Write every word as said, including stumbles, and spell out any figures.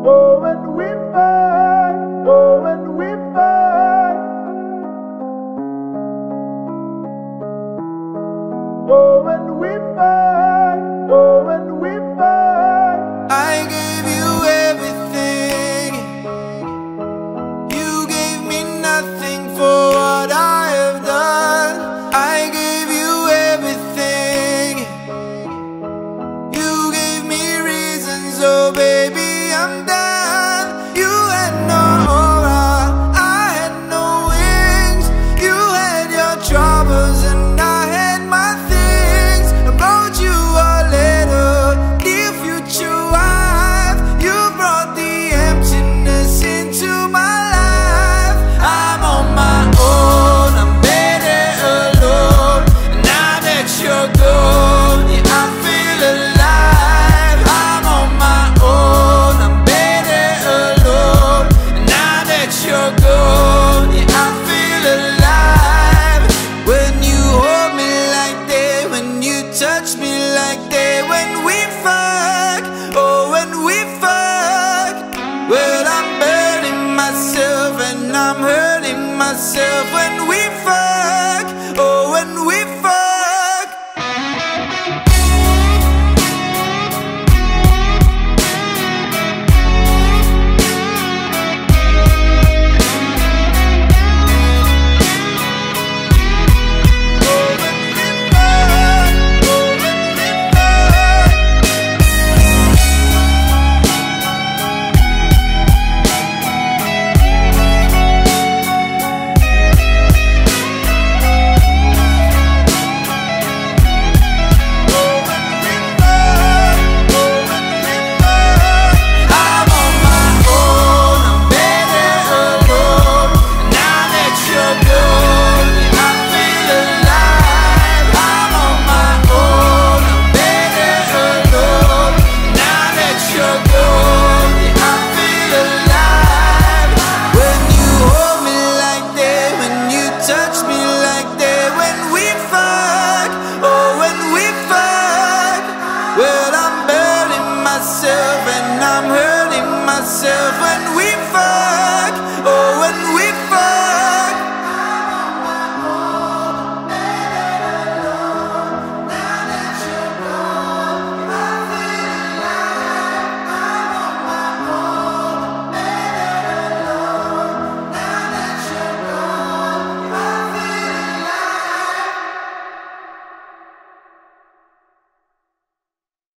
Oh, when we fight, oh, when we fight, oh, when we fight, oh, when we fight. I gave you everything, you gave me nothing for what I have done. I gave you everything, you gave me reasons, oh baby, I'm done. You had no aura, I had no wings. You had your troubles and I had my things. I wrote you a letter, dear future wife. You brought the emptiness into my life. I'm on my own, I'm better alone. And now that you're gone, yeah, I feel alive. I'm on my own, I'm better alone. And now that you're gone, yeah, I feel alive. When you hold me like that, when you touch me like that, when we fuck, oh, when we fuck. Well, I'm burning myself and I'm hurting myself when we fuck, oh, when we fuck. Well, I'm burning myself and I'm hurting myself when we